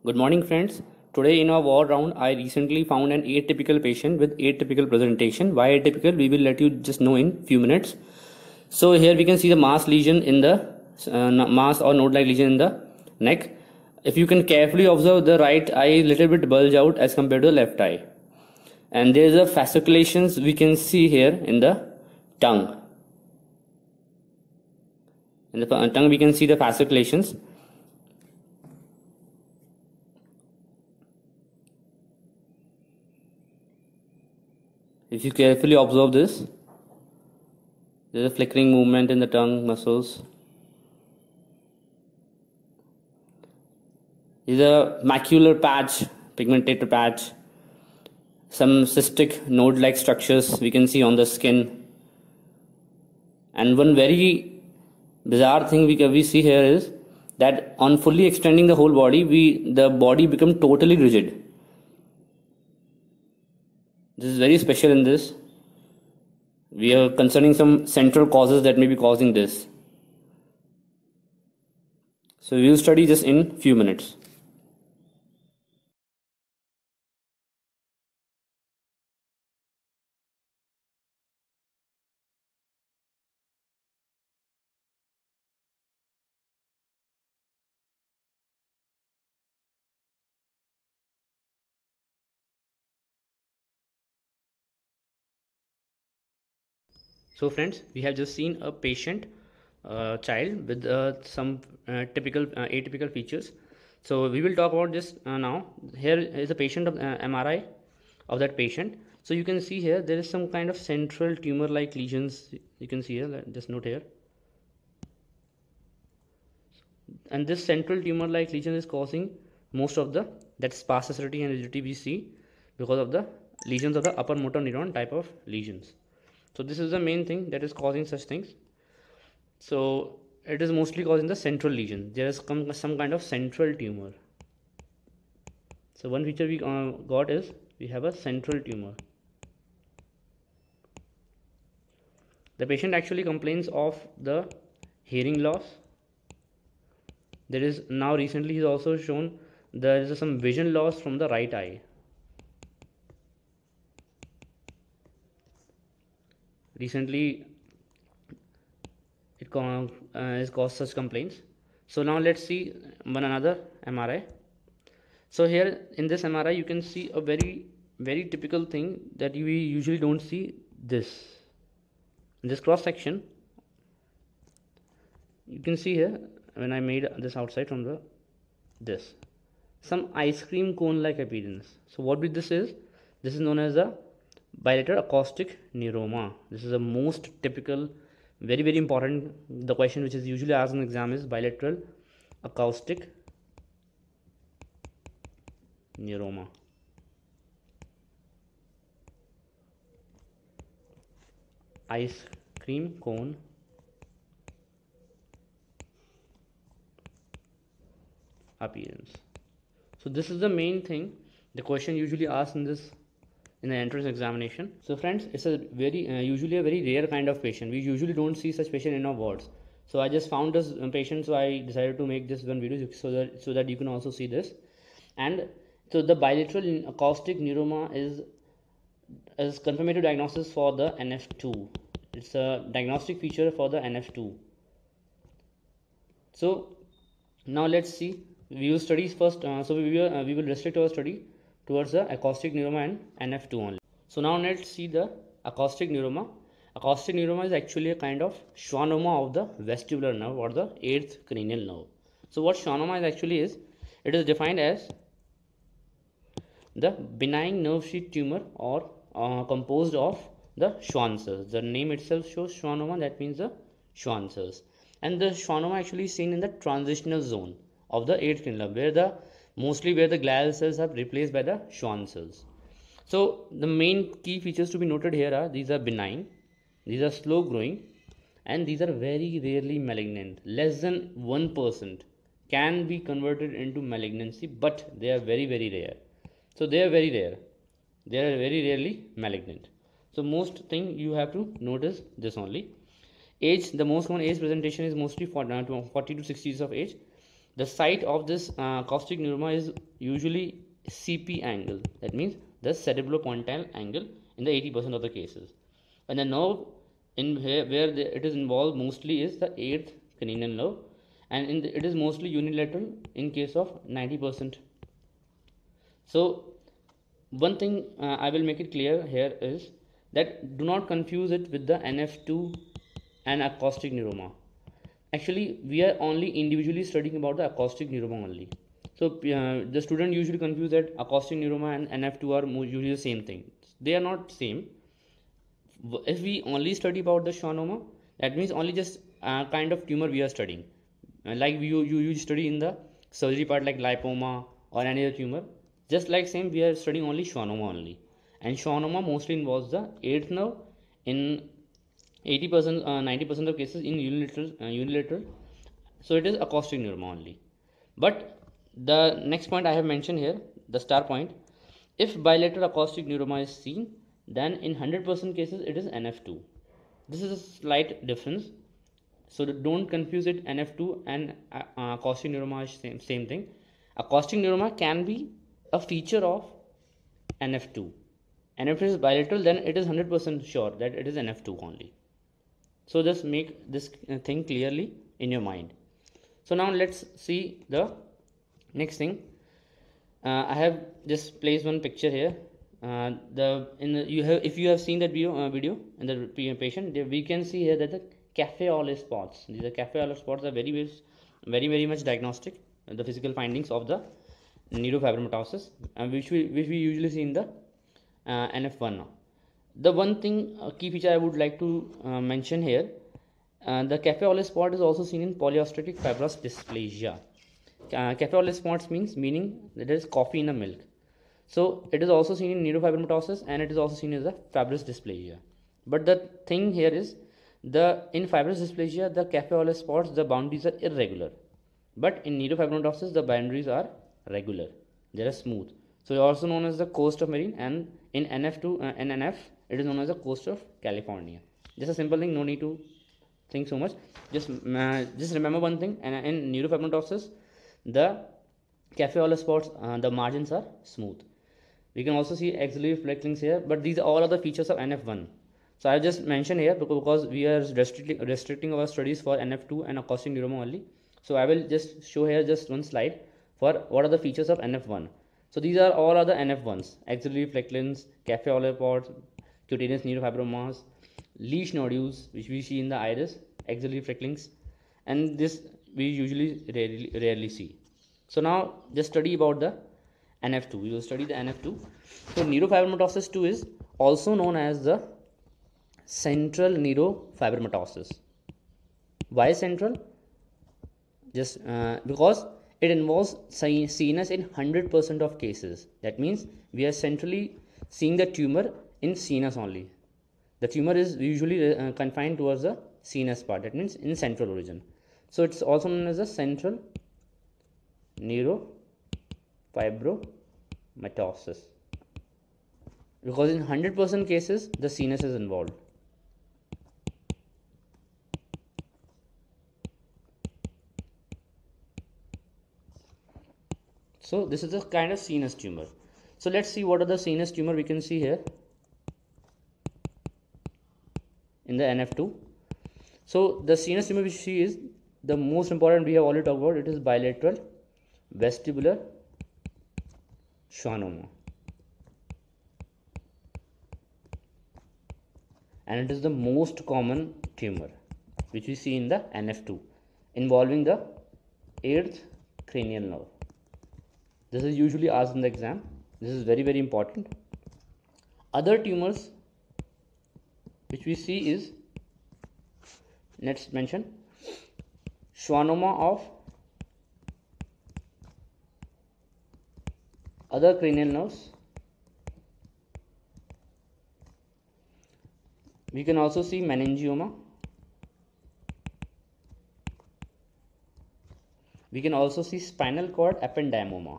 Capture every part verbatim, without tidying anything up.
Good morning, friends. Today in our war round, I recently found an atypical patient with atypical presentation. Why atypical? We will let you just know in few minutes. So here we can see the mass lesion in the uh, mass or node-like lesion in the neck. If you can carefully observe, the right eye little bit bulge out as compared to the left eye. And there is a fasciculations we can see here in the tongue. In the tongue we can see the fasciculations. If you carefully observe this, there is a flickering movement in the tongue muscles. There is a macular patch, pigmented patch, some cystic node-like structures we can see on the skin. And one very bizarre thing we, we see here is that on fully extending the whole body, we the body become totally rigid. This is very special in this. We are concerning some central causes that may be causing this. So we will study this in few minutes. So friends, we have just seen a patient uh, child with uh, some uh, typical uh, atypical features. So we will talk about this uh, now. Here is a patient of uh, M R I of that patient. So you can see here there is some kind of central tumor like lesions. You can see here, just note here. And this central tumor like lesion is causing most of the that spasticity and rigidity we see because of the lesions of the upper motor neuron type of lesions. So this is the main thing that is causing such things. So it is mostly causing the central lesion. There is some, some kind of central tumor. So one feature we uh, got is we have a central tumor. The patient actually complains of the hearing loss. There is now recently he's also shown there is some vision loss from the right eye. Recently it uh, has caused such complaints. So now let's see one another M R I. So here in this M R I you can see a very very typical thing that we usually don't see. This in this cross section you can see here when I made this outside from the this some ice cream cone like appearance. So what this is, this is known as a bilateral acoustic neuroma. This is the most typical, very very important. The question which is usually asked in exam is bilateral acoustic neuroma. Ice cream cone appearance. So this is the main thing the question usually asked in this in the entrance examination. So friends, it's a very uh, usually a very rare kind of patient. We usually don't see such patient in our wards. So I just found this patient, so I decided to make this one video so that so that you can also see this. And so the bilateral acoustic neuroma is is confirmatory diagnosis for the N F two. It's a diagnostic feature for the N F two. So now let's see. We will study first. Uh, so we will uh, we will restrict our study towards the acoustic neuroma and N F two only. So now let's see the acoustic neuroma. Acoustic neuroma is actually a kind of schwannoma of the vestibular nerve or the eighth cranial nerve. So what schwannoma is actually is, it is defined as the benign nerve sheath tumor or uh, composed of the Schwann cells. The name itself shows schwannoma, that means the Schwann cells. And the schwannoma actually is seen in the transitional zone of the eighth cranial nerve, where the mostly where the glial cells are replaced by the Schwann cells. So the main key features to be noted here are these are benign, these are slow growing, and these are very rarely malignant. Less than one percent can be converted into malignancy, but they are very very rare. So they are very rare. They are very rarely malignant. So most thing you have to notice this only. Age, the most common age presentation is mostly for forty to sixty years of age. The site of this uh, acoustic neuroma is usually C P angle. That means the cerebropontine angle in the eighty percent of the cases. And the nerve in here where the, it is involved mostly is the eighth cranial nerve, and in the, it is mostly unilateral in case of ninety percent. So one thing uh, I will make it clear here is that do not confuse it with the N F two and acoustic neuroma. Actually, we are only individually studying about the acoustic neuroma only. So uh, the student usually confuse that acoustic neuroma and N F two are usually the same thing. They are not same. If we only study about the schwannoma, that means only just uh, kind of tumor we are studying. Uh, like you, you you study in the surgery part like lipoma or any other tumor. Just like same, we are studying only schwannoma only. And schwannoma mostly involves the eighth nerve in eighty percent, uh, ninety percent of cases in unilateral, uh, unilateral. So it is acoustic neuroma only. But the next point I have mentioned here, the star point, if bilateral acoustic neuroma is seen, then in one hundred percent cases it is N F two. This is a slight difference. So don't confuse it. N F two and uh, acoustic neuroma is same, same thing. Acoustic neuroma can be a feature of N F two. And if it is bilateral, then it is one hundred percent sure that it is N F two only. So just make this thing clearly in your mind. So now let's see the next thing. Uh, I have just placed one picture here. Uh, the in the, you have if you have seen that video uh, video in the patient, we can see here that the cafe au spots. These are cafe au spots are very very very very much diagnostic. Uh, the physical findings of the neurofibromatosis, uh, which we which we usually see in the uh, N F one. The one thing uh, key feature I would like to uh, mention here, uh, the cafe au spot is also seen in polyostotic fibrous dysplasia. Uh, cafe au spots means meaning that there is coffee in the milk. So it is also seen in neurofibromatosis, and it is also seen as a fibrous dysplasia. But the thing here is, the in fibrous dysplasia the cafe au spots, the boundaries are irregular, but in neurofibromatosis the boundaries are regular, they are smooth. So also known as the coast of marine, and in N F two uh, and N F it is known as the coast of California. Just a simple thing, no need to think so much. Just uh, just remember one thing, and in neurofibromatosis the cafe au spots, uh, the margins are smooth. We can also see axillary flex links here, but these are all other features of N F one. So I just mentioned here because we are restricting restricting our studies for N F two and acoustic neuroma only. So I will just show here just one slide for what are the features of N F one. So these are all other N F ones: axillary flex links, cafe au spots, cutaneous neurofibromas, leash nodules, which we see in the iris, axillary flex links, and this we usually rarely, rarely see. So now just study about the N F two. We will study the N F two. So neurofibromatosis two is also known as the central neurofibromatosis. Why central? Just uh, because it involves C N S in one hundred percent of cases. That means we are centrally seeing the tumor in C N S only. The tumor is usually uh, confined towards the C N S part. That means in central origin. So it's also known as the central neurofibromatosis, because in one hundred percent cases the C N S is involved. So this is a kind of C N S tumor. So let's see what are the C N S tumor we can see here in the N F two. So the C N S tumor we see is the most important, we have already talked about. It is bilateral vestibular schwannoma, and it is the most common tumor which we see in the N F two, involving the eighth cranial nerve. This is usually asked in the exam. This is very very important. Other tumors which we see is, let's mention, schwannoma of other cranial nerves. We can also see meningioma. We can also see spinal cord ependymoma.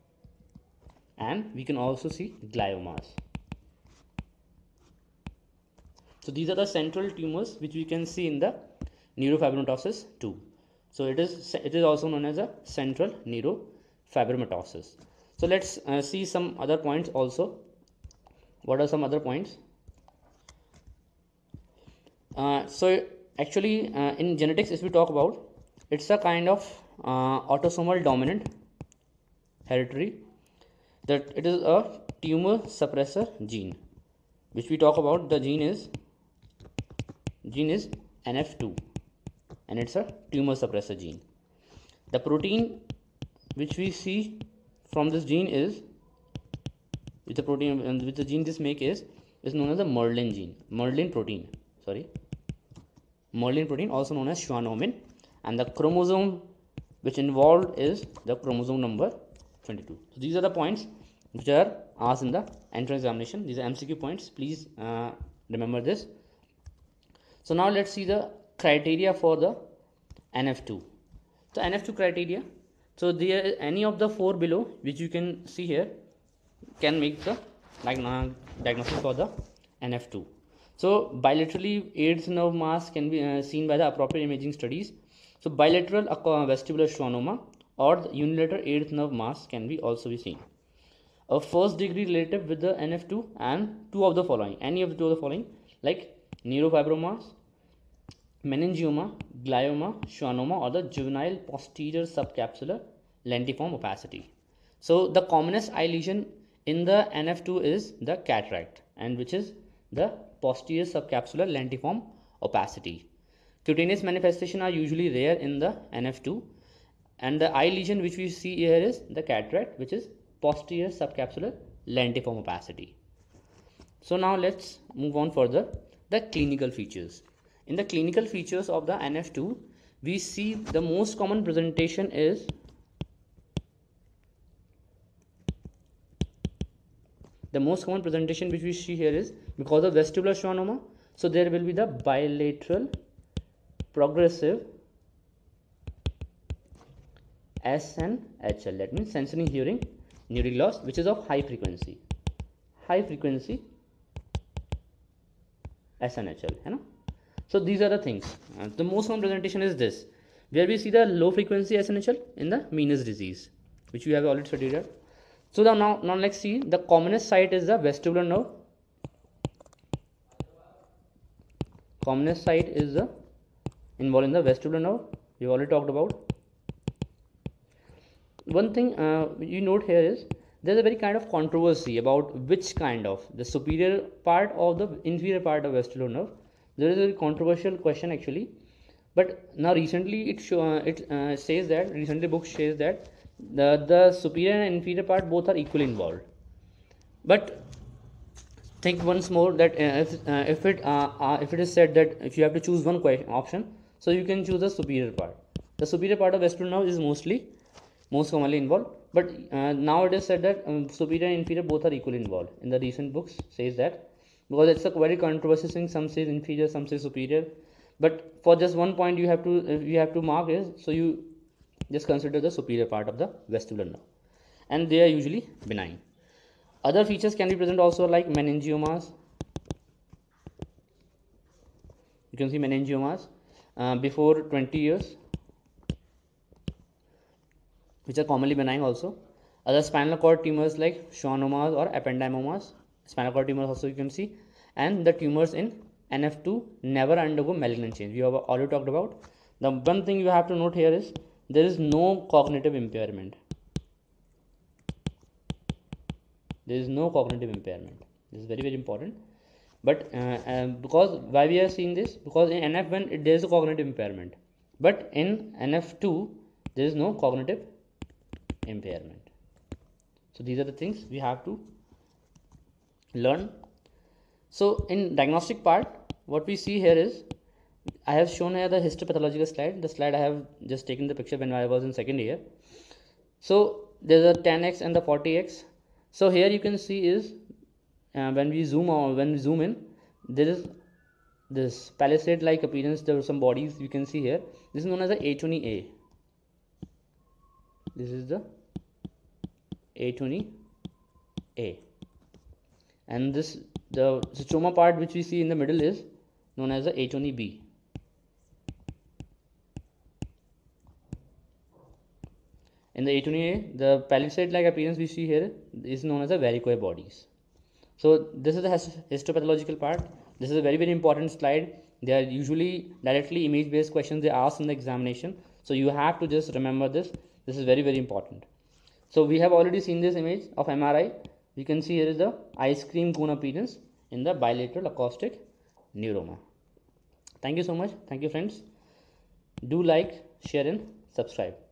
And we can also see gliomas. So these are the central tumors which we can see in the neurofibromatosis two. So it is it is also known as a central neurofibromatosis. So let's uh, see some other points also. What are some other points? Uh, so actually uh, in genetics, if we talk about, it's a kind of uh, autosomal dominant hereditary, that it is a tumor suppressor gene, which we talk about. The gene is gene is N F two, and it's a tumor suppressor gene. The protein which we see from this gene is, with the protein and with the gene this make is is known as the Merlin gene, Merlin protein, sorry, Merlin protein, also known as schwannomin, and the chromosome which involved is the chromosome number twenty-two. So these are the points which are asked in the entrance examination. These are M C Q points. Please uh, remember this. So now let's see the criteria for the N F two. So N F two criteria. So there any of the four below which you can see here can make the diagnosis for the N F two. So bilaterally eighth nerve mass can be uh, seen by the appropriate imaging studies. So bilateral vestibular schwannoma or the unilateral eighth nerve mass can be also be seen. A first degree relative with the N F two and two of the following, any of the two of the following, like neurofibromas, meningioma, glioma, schwannoma, or the juvenile posterior subcapsular lentiform opacity. So the commonest eye lesion in the N F two is the cataract, and which is the posterior subcapsular lentiform opacity. Cutaneous manifestation are usually rare in the N F two, and the eye lesion which we see here is the cataract, which is posterior subcapsular lentiform opacity. So now let's move on further. The clinical features. In the clinical features of the N F two, we see the most common presentation is the most common presentation which we see here is because of vestibular schwannoma. So there will be the bilateral progressive S N H L, that means sensory hearing neuric loss, which is of high frequency, high frequency S N H L, you know? So these are the things. Uh, the most common presentation is this, where we see the low frequency S N H L in the Meniere's disease, which we have already studied here. So the, now, now let's see, the commonest site is the vestibular nerve. Commonest site is the involved in the vestibular nerve, we already talked about. One thing uh, you note here is there is a very kind of controversy about which kind of, the superior part or the inferior part of vestibular nerve. There is a very controversial question actually, but now recently it show, uh, it uh, says that recently book says that the the superior and inferior part both are equally involved. But think once more that uh, if uh, if it uh, uh, if it is said that if you have to choose one question option, so you can choose the superior part. The superior part of vestibular nerve is mostly most commonly involved, but uh, now it is said that um, superior and inferior both are equally involved. In the recent books says that, because it's a very controversial thing. Some say inferior, some say superior. But for just one point you have to uh, you have to mark is, so you just consider the superior part of the vestibular nerve, and they are usually benign. Other features can be present also, like meningiomas. You can see meningiomas uh, before twenty years, which are commonly benign also. Other spinal cord tumors like schwannomas or ependymomas, spinal cord tumors also you can see, and the tumors in N F two never undergo malignant change. We have already talked about. The one thing you have to note here is there is no cognitive impairment. There is no cognitive impairment. This is very very important. But uh, uh, because why we are seeing this? Because in N F one it, there is a cognitive impairment, but in N F two there is no cognitive impairment. So these are the things we have to learn. So in diagnostic part, what we see here is, I have shown here the histopathological slide. The slide I have just taken the picture when I was in second year. So there's a ten x and the forty x. So here you can see is uh, when we zoom or when we zoom in, there is this palisade like appearance. There are some bodies you can see here. This is known as the A twenty A. This is the A twenty A, and this the stroma part which we see in the middle is known as the A twenty B. In the A twenty A, the palisade-like appearance we see here is known as the varicose bodies. So this is the histopathological part. This is a very very important slide. They are usually directly image-based questions they ask in the examination. So you have to just remember this. This is very very important. So we have already seen this image of M R I. You can see here is the ice cream cone appearance in the bilateral acoustic neuroma. Thank you so much. Thank you friends. Do like, share and subscribe.